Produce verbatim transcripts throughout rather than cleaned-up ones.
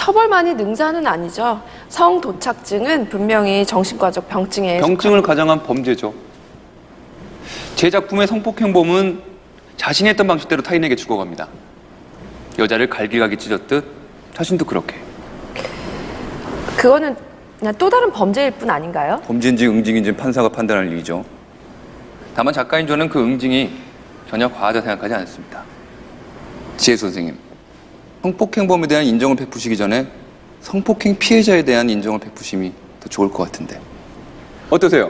처벌만이 능사는 아니죠. 성도착증은 분명히 정신과적 병증에 병증을 속한... 가장한 범죄죠. 제 작품의 성폭행범은 자신이 했던 방식대로 타인에게 죽어갑니다. 여자를 갈기갈기 찢었듯 자신도 그렇게. 그거는 그냥 또 다른 범죄일 뿐 아닌가요? 범죄인지 응징인지 판사가 판단할 일이죠. 다만 작가인 저는 그 응징이 전혀 과하다 생각하지 않습니다. 지혜 선생님, 성폭행범에 대한 인정을 베푸시기 전에 성폭행 피해자에 대한 인정을 베푸심이 더 좋을 것 같은데 어떠세요?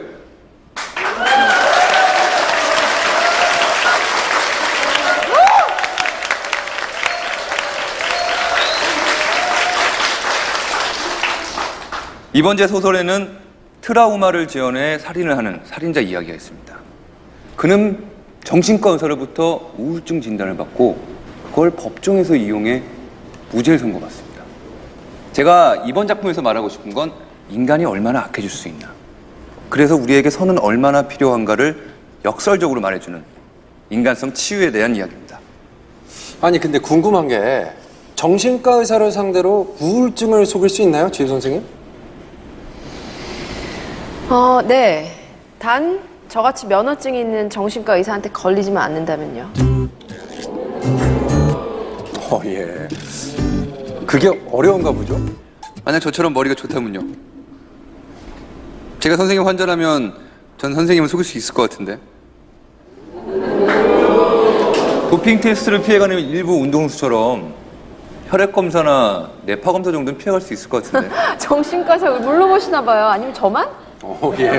이번 제 소설에는 트라우마를 재현해 살인을 하는 살인자 이야기가 있습니다. 그는 정신과 의사로부터 우울증 진단을 받고 그걸 법정에서 이용해 무죄를 선고받습니다. 제가 이번 작품에서 말하고 싶은 건 인간이 얼마나 악해질 수 있나, 그래서 우리에게 선은 얼마나 필요한가를 역설적으로 말해주는 인간성 치유에 대한 이야기입니다. 아니 근데 궁금한 게 정신과 의사를 상대로 우울증을 속일 수 있나요, 지혜 선생님? 어, 네. 단 저같이 면허증이 있는 정신과 의사한테 걸리지만 않는다면요. 어, 예. 그게 어려운가 보죠? 만약 저처럼 머리가 좋다면요. 제가 선생님 환자라면 전 선생님을 속일 수 있을 것 같은데. 도핑 테스트를 피해가는 일부 운동선수처럼 혈액 검사나 뇌파 검사 정도는 피해갈 수 있을 것 같은데. 정신과 의사 물러보시나 봐요. 아니면 저만? 어, 예.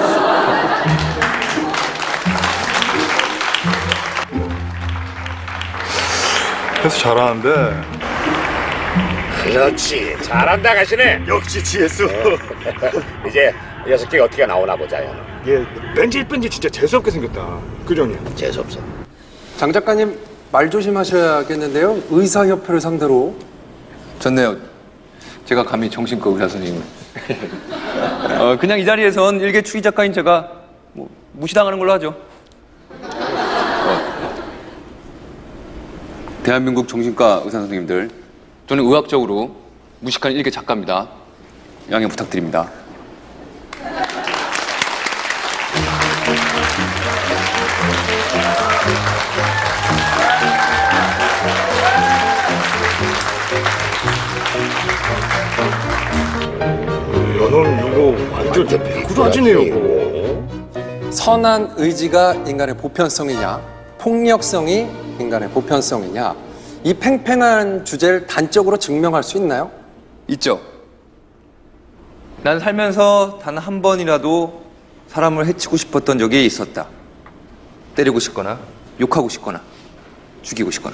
해서 잘하는데. 그렇지, 잘한다 가시네. 역시 지혜수. 이제 이 녀석 게 어떻게 나오나 보자요. 얘 뺀질뺀질 진짜 재수없게 생겼다. 그죠, 형님? 재수없어. 장 작가님 말 조심하셔야겠는데요. 의사협회를 상대로. 좋네요. 제가 감히 정신과 의사 선생님을. 어, 그냥 이 자리에선 일개 추기 작가인 제가 뭐 무시당하는 걸로 하죠. 어. 대한민국 정신과 의사 선생님들, 저는 의학적으로 무식한 일개 작가입니다. 양해 부탁드립니다. 야넌 이거 완전 배구라지네요. 선한 의지가 인간의 보편성이냐, 폭력성이 인간의 보편성이냐, 이 팽팽한 주제를 단적으로 증명할 수 있나요? 있죠. 난 살면서 단 한 번이라도 사람을 해치고 싶었던 적이 있었다. 때리고 싶거나 욕하고 싶거나 죽이고 싶거나.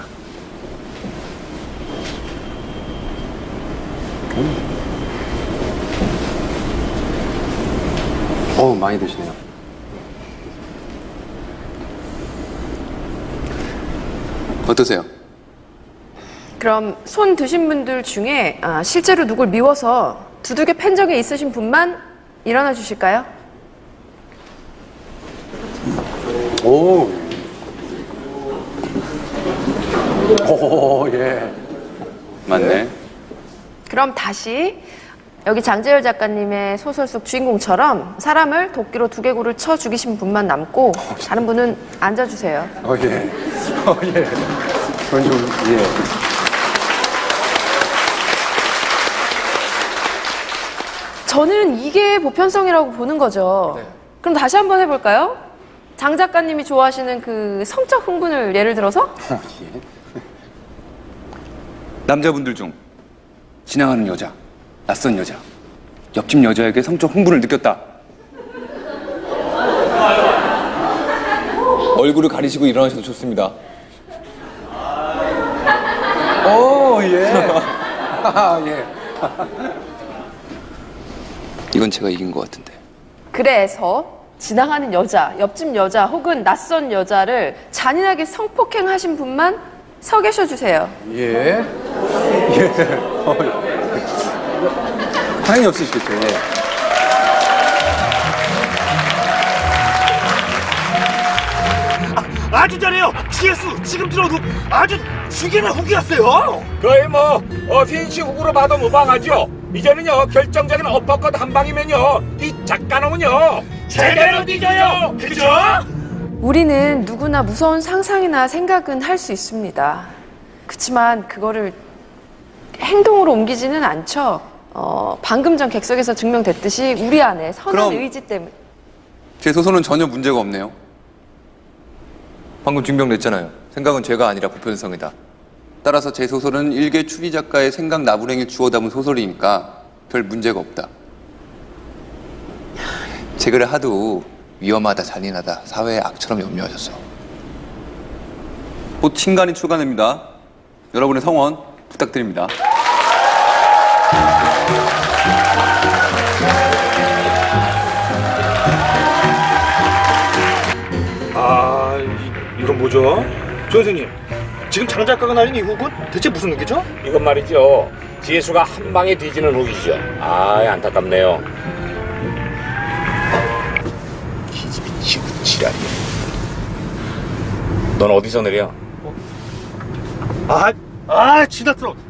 어우, 많이 드시네요. 어떠세요? 그럼 손 드신 분들 중에 아, 실제로 누굴 미워서 두들겨 팬 적이 있으신 분만 일어나 주실까요? 오. 오, 예. 맞네. 그럼 다시 여기 장재열 작가님의 소설 속 주인공처럼 사람을 도끼로 두개골을 쳐 죽이신 분만 남고 다른 분은 앉아주세요. 어, 예. 어, 예. 그건 좀, 예. 저는 이게 보편성이라고 보는 거죠. 네. 그럼 다시 한번 해볼까요? 장 작가님이 좋아하시는 그 성적 흥분을 예를 들어서? 어, 예. 남자분들 중 지나가는 여자, 낯선 여자, 옆집 여자에게 성적 흥분을 느꼈다. 얼굴을 가리시고 일어나셔도 좋습니다. 오, 예. 아, 예. 이건 제가 이긴 것 같은데. 그래서 지나가는 여자, 옆집 여자 혹은 낯선 여자를 잔인하게 성폭행하신 분만 서 계셔 주세요. 예. 예. 어, 당연히 없으시겠죠. 예. 아주 잘해요. 지에스 지금 들어도 아주 죽이는 후기였어요. 거의 뭐 어, 핀시 훅으로 봐도 무방하죠. 이제는요 결정적인 어퍼컷 한 방이면요 이 작가놈은요 제대로 뒤져요. 그죠? 우리는 누구나 무서운 상상이나 생각은 할 수 있습니다. 그렇지만 그거를 행동으로 옮기지는 않죠. 어, 방금 전 객석에서 증명됐듯이 우리 안에 선한 그럼- 의지 때문에. 제 소설은 전혀 문제가 없네요. 방금 증명됐잖아요. 생각은 죄가 아니라 보편성이다. 따라서 제 소설은 일개 추리 작가의 생각 나부랭이 주워 담은 소설이니까 별 문제가 없다. 제 글을 하도 위험하다, 잔인하다, 사회의 악처럼 염려하셨어. 곧 신간이 출간됩니다. 여러분의 성원 부탁드립니다. 아, 이, 이건 뭐죠? 조 선생님, 지금 장 작가가 날린 이 훅은 대체 무슨 훅이죠? 이건 말이죠. 지혜수가 한 방에 뒤지는 훅이죠. 아, 안타깝네요. 기집이 지구 지랄이야. 넌 어디서 내려? 아, 아, 지나들어.